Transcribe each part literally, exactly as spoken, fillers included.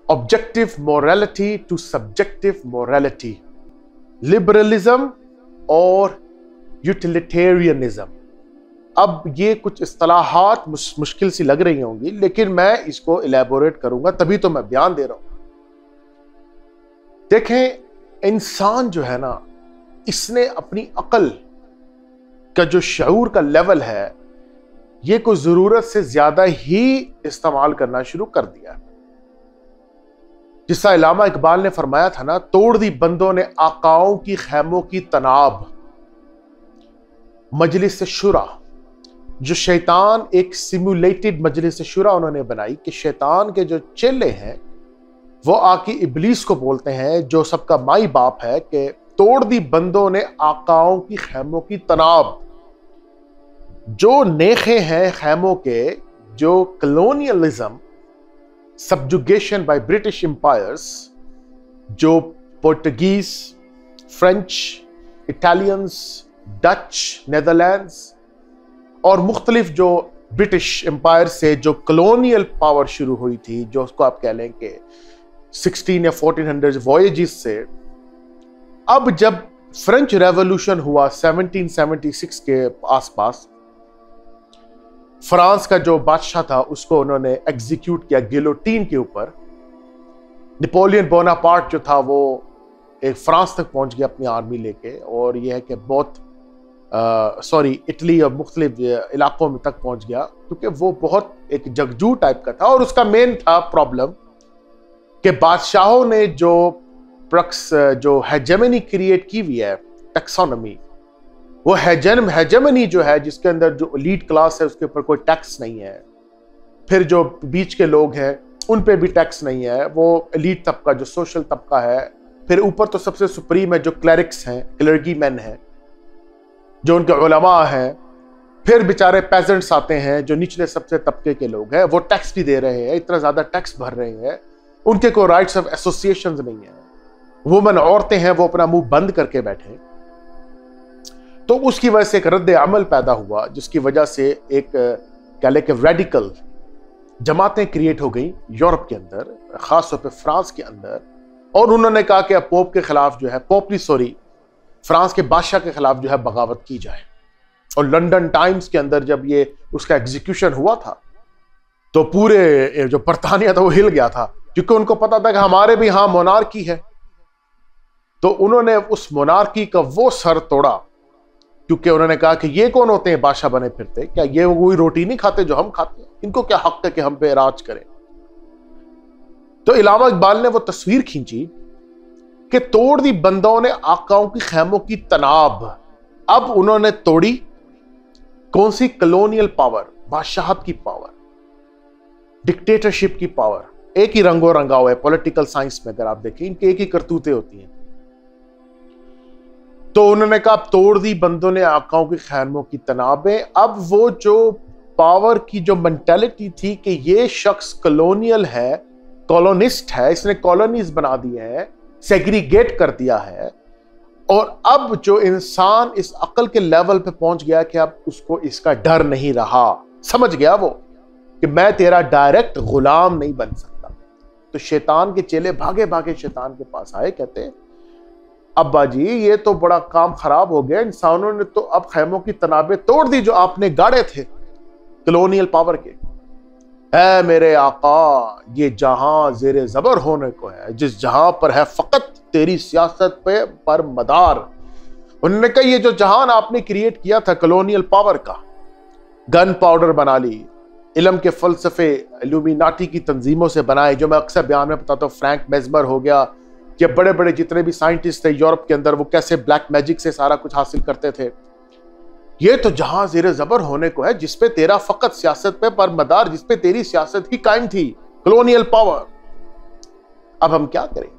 Objective morality to subjective morality, liberalism और utilitarianism. अब ये कुछ इस्तिलाहात मुश्किल सी लग रही होंगी, लेकिन मैं इसको इलेबोरेट करूंगा, तभी तो मैं बयान दे रहा हूं। देखें, इंसान जो है ना, इसने अपनी अकल का जो शऊर का लेवल है, ये कोई जरूरत से ज्यादा ही इस्तेमाल करना शुरू कर दिया। जिस इलामा इकबाल ने फरमाया था ना, तोड़ दी बंदों ने आकाओं की खैमों की तनाब, मजलिस शुरा। जो शैतान एक सिमुलेटेड मजलिस शुरा उन्होंने बनाई कि शैतान के जो चेले हैं वो आके इबलीस को बोलते हैं, जो सबका माई बाप है, कि तोड़ दी बंदों ने आकाओं की खैमों की तनाब। जो नेखे हैं खैमों के, जो colonialism, subjugation by British empires, जो Portuguese, French, Italians, Dutch, Netherlands और मुख्तलिफ जो ब्रिटिश एम्पायर से जो कलोनियल पावर शुरू हुई थी, जो उसको आप कह लें कि सिक्सटीन या फोर्टीन हंड्रेड वॉयेजेस से, अब जब फ्रेंच रेवोल्यूशन हुआ सेवनटीन सेवेंटी सिक्स के आसपास, फ्रांस का जो बादशाह था उसको उन्होंने एग्जीक्यूट किया गिलोटीन के ऊपर। नेपोलियन बोनापार्ट जो था वो एक फ्रांस तक पहुंच गया अपनी आर्मी लेके, और यह है कि बहुत सॉरी इटली और मुख्तलिफ इलाकों में तक पहुंच गया, क्योंकि वो बहुत एक जगजू टाइप का था। और उसका मेन था प्रॉब्लम कि बादशाहों ने जो प्रक्स जो हेजेमनी क्रिएट की हुई है, टैक्सोनॉमी, वो हेजन हेजेमनी जो है, जिसके अंदर जो एलीट क्लास है उसके ऊपर कोई टैक्स नहीं है, फिर जो बीच के लोग हैं उन पे भी टैक्स नहीं है, वो एलीट तबका जो सोशल तबका है, फिर ऊपर तो सबसे सुप्रीम है जो क्लरिक्स हैं, क्लर्गी मैन हैं, जो उनके उलमा हैं, फिर बेचारे पेजेंट्स आते हैं जो निचले सबसे तबके के लोग हैं, वो टैक्स भी दे रहे हैं, इतना ज्यादा टैक्स भर रहे हैं, उनके कोई राइट्स ऑफ एसोसिएशंस नहीं है, वुमन औरतें हैं वो अपना मुंह बंद करके बैठे। तो उसकी वजह से एक रद्द अमल पैदा हुआ, जिसकी वजह से एक कह ले कि रेडिकल जमातें क्रिएट हो गई यूरोप के अंदर, खासतौर पे फ्रांस के अंदर। और उन्होंने कहा कि अब पोप के खिलाफ जो है, पोप नहीं सॉरी फ्रांस के बादशाह के खिलाफ जो है बगावत की जाए। और लंदन टाइम्स के अंदर जब ये उसका एग्जीक्यूशन हुआ था तो पूरे जो बरतानिया था वो हिल गया था, क्योंकि उनको पता था कि हमारे भी यहां मोनार्की है। तो उन्होंने उस मोनार्की का वो सर तोड़ा, क्योंकि उन्होंने कहा कि ये कौन होते हैं बादशाह बने फिरते, क्या ये वही रोटी नहीं खाते जो हम खाते हैं, इनको क्या हक है कि हम पे राज करें। तो इलामा इकबाल ने वो तस्वीर खींची कि तोड़ दी बंदों ने आकाओं की खैमों की तनाब। अब उन्होंने तोड़ी कौन सी? कलोनियल पावर, बादशाहत की पावर, डिक्टेटरशिप की पावर। एक ही रंगो रंगा हुआ है पॉलिटिकल साइंस में, अगर आप देखें इनके एक ही करतूतें होती हैं। तो उन्होंने कहा तोड़ दी बंदों ने आकाओं की खैमों की तनाबें। अब वो जो पावर की जो मेंटालिटी थी कि ये शख्स कॉलोनियल है, कॉलोनिस्ट है, इसने कॉलोनीज बना दिए हैं, सेग्रीगेट कर दिया है, और अब जो इंसान इस अकल के लेवल पे पहुंच गया कि अब उसको इसका डर नहीं रहा, समझ गया वो कि मैं तेरा डायरेक्ट गुलाम नहीं बन सकता। तो शैतान के चेले भागे भागे शैतान के पास आए, कहते अब्बा जी ये तो बड़ा काम खराब हो गया, इंसानों ने तो अब खैमों की तनाबें तोड़ दी जो आपने गाड़े थे कॉलोनियल पावर के। ऐ मेरे आका, ये जहां जेरे जबर होने को है, जिस जहां पर है फकत तेरी सियासत पे पर मदार। उन्होंने कहा ये जो जहान आपने क्रिएट किया था कॉलोनियल पावर का, गन पाउडर बना ली, इल्म के फलसफे इल्यूमिनाटी की तंजीमों से बनाए, जो मैं अक्सर बयान में बताता हूँ, फ्रैंक मेजमर हो गया, कि बड़े बड़े जितने भी साइंटिस्ट थे यूरोप के अंदर वो कैसे ब्लैक मैजिक से सारा कुछ हासिल करते थे। ये तो जहां जेरे जबर होने को है जिसपे तेरा फकत सियासत पे पर मदार, जिसपे तेरी सियासत ही कायम थी, कॉलोनियल पावर। अब हम क्या करें?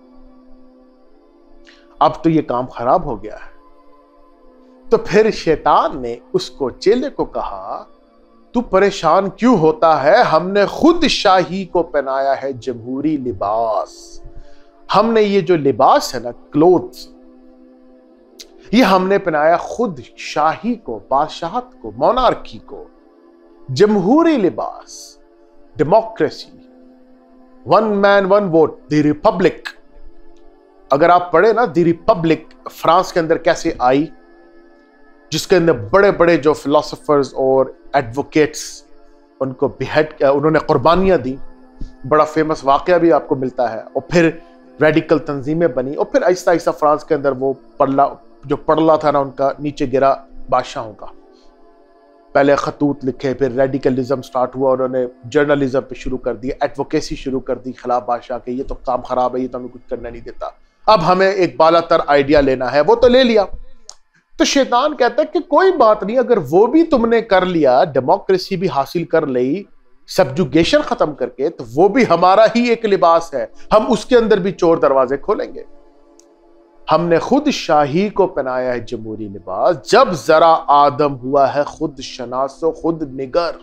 अब तो ये काम खराब हो गया है। तो फिर शैतान ने उसको चेले को कहा तू परेशान क्यों होता है, हमने खुद शाही को पहनाया है जमहूरी लिबास। हमने ये जो लिबास है ना, क्लोथ्स, ये हमने पहनाया खुद शाही को, बादशाहत को, मोनार्की को, जमहूरी लिबास, democracy, one man one vote, the republic. اگر آپ پڑھے نا دی ریپبلک فرانس کے اندر کیسے آئی، جس کے اندر بڑے بڑے جو فلاسفرز اور ایڈوکیٹس ان کو بیہڈ، انہوں نے قربانیاں دی. بڑا فیمس واقعہ بھی آپ کو ملتا ہے. اور پھر ریڈیکل تنظیمیں بنی، اور پھر آہستہ آہستہ فرانس کے اندر وہ پڑلا جو پڑلا تھا نا ان کا نیچے گرا بادشاہوں کا. پہلے خطوط لکھے، پھر ریڈیکلزم سٹارٹ ہوا، انہوں نے جرنلزم پہ شروع کر دی، ایڈوکیسی شروع کر دی خلاف بادشاہ کے، یہ تو کام خراب ہے، یہ تو ہمیں کچھ کرنا نہیں دیتا، اب ہمیں ایک بالا تر آئیڈیا لینا ہے. وہ تو لے لیا. تو شیطان کہتا ہے کہ کوئی بات نہیں، اگر وہ بھی تم نے کر لیا، ڈیموکریسی بھی حاصل کر لی سبجوگیشن ختم کر کے، تو وہ بھی ہمارا ہی ایک لباس ہے، ہم اس کے اندر بھی چور دروازے کھولیں گے. ہم نے خود شاہی کو پہنایا ہے جمہوری لباس، جب ذرا آدم ہوا ہے خود شناس و خود نگر.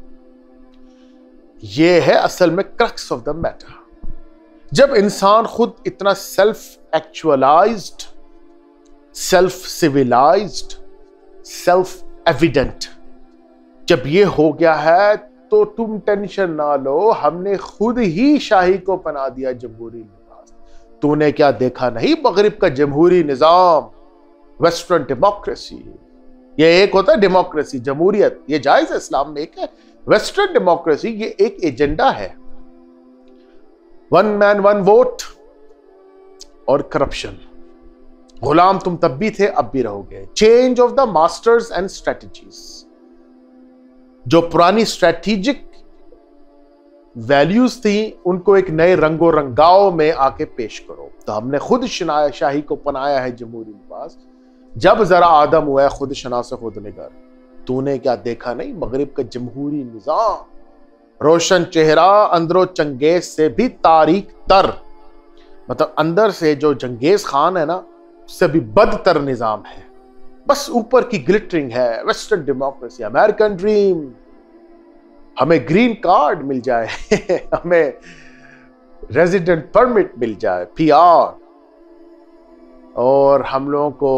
یہ ہے اصل میں کرکس آف دا میٹر. جب انسان خود اتنا self actualised, self civilised, self evident جب یہ ہو گیا ہے، تو تم ٹینشن نہ لو، ہم نے خود ہی شاہی کو پہنا دیا جمہوری لباس. تو نے کیا دیکھا نہیں مغرب کا جمہوری نظام، ویسٹرن ڈیموکریسی. یہ ایک ہوتا ہے ڈیموکریسی، جمہوریت، یہ جائز ہے اسلام میں. ایک ہے ویسٹرن ڈیموکریسی، یہ ایک ایجنڈا ہے، ون مین ون ووٹ اور کرپشن. غلام تم تب بھی تھے، اب بھی رہو گے. Change of the masters and strategies. جو پرانی اسٹریٹجک ویلیوز تھیں ان کو ایک نئے رنگ و رنگاؤ میں آ کے پیش کرو. تو ہم نے خود شاہی کو پنایا ہے جمہوری لباس، جب ذرا آدم ہوا ہے خود شناس خود نگر. تو نے کیا دیکھا نہیں مغرب کا جمہوری نظام، روشن چہرہ، اندرو چنگیز سے بھی تاریک تر. مطلب اندر سے جو چنگیز خان ہے نا، اس سے بھی بدتر نظام ہے، بس اوپر کی گلٹرنگ ہے. ویسٹرن ڈیموکریسی، امریکن ڈریم، ہمیں گرین کارڈ مل جائے، ہمیں ریزیڈنٹ پرمٹ مل جائے، پی آر، اور ہم لوگوں کو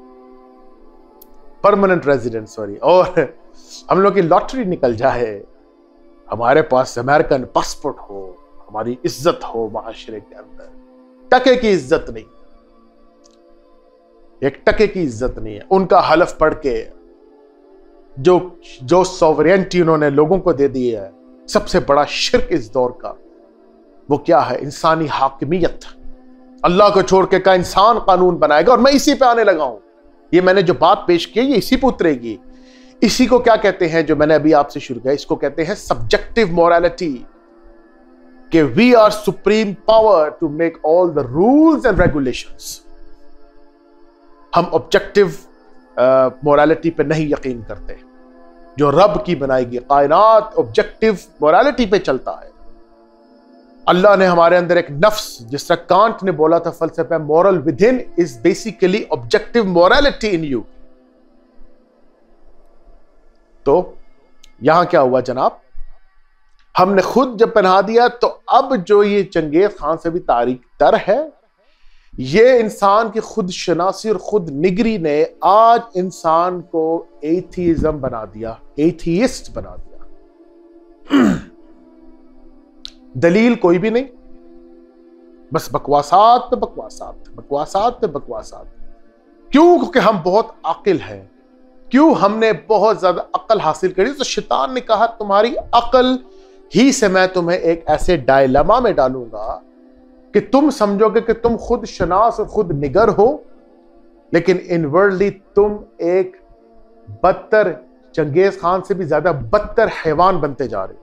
پرماننٹ ریزیڈنٹ سوری اور ہم لوگوں کی لاٹری نکل جائے، ہمارے پاس امریکن پاسپورٹ ہو، ہماری عزت ہو معاشرے کے اندر. ٹکے کی عزت نہیں، ایک ٹکے کی عزت نہیں ہے. ان کا حلف پڑھ کے جو جو سوورینٹی انہوں نے لوگوں کو دے دی ہے، سب سے بڑا شرک اس دور کا وہ کیا ہے؟ انسانی حاکمیت. اللہ کو چھوڑ کے کا انسان قانون بنائے گا. اور میں اسی پہ آنے لگا ہوں. یہ میں نے جو بات پیش کی یہ اسی پہ اترے گی. اسی کو کیا کہتے ہیں جو میں نے ابھی آپ سے شروع کیا؟ اس کو کہتے ہیں سبجیکٹو مورالٹی، کہ we are supreme power to make all the rules and regulations. ہم آبجیکٹو مورالٹی پہ نہیں یقین کرتے. جو رب کی بنائی گی کائنات آبجیکٹو مورالٹی پہ چلتا ہے. اللہ نے ہمارے اندر ایک نفس، جس طرح کانٹ نے بولا تھا فلسفہ moral within is basically objective morality in you. تو یہاں کیا ہوا جناب؟ ہم نے خود جب پہنا دیا، تو اب جو یہ چنگیز خان سے بھی تاریک تر ہے، یہ انسان کی خود شناسی اور خود نگری نے آج انسان کو ایتھیزم بنا دیا، ایتھیسٹ بنا دیا. دلیل کوئی بھی نہیں، بس بکواسات پہ بکواسات بکواسات پہ بکواسات. کیوں؟ کیونکہ ہم بہت عاقل ہیں. کیوں؟ ہم نے بہت زیادہ عقل حاصل کری. تو شیطان نے کہا تمہاری عقل ہی سے میں تمہیں ایک ایسے ڈائلیما میں ڈالوں گا کہ تم سمجھو گے کہ تم خود شناس اور خود نگر ہو، لیکن انورڈلی تم ایک بدتر، چنگیز خان سے بھی زیادہ بدتر حیوان بنتے جا رہے ہو.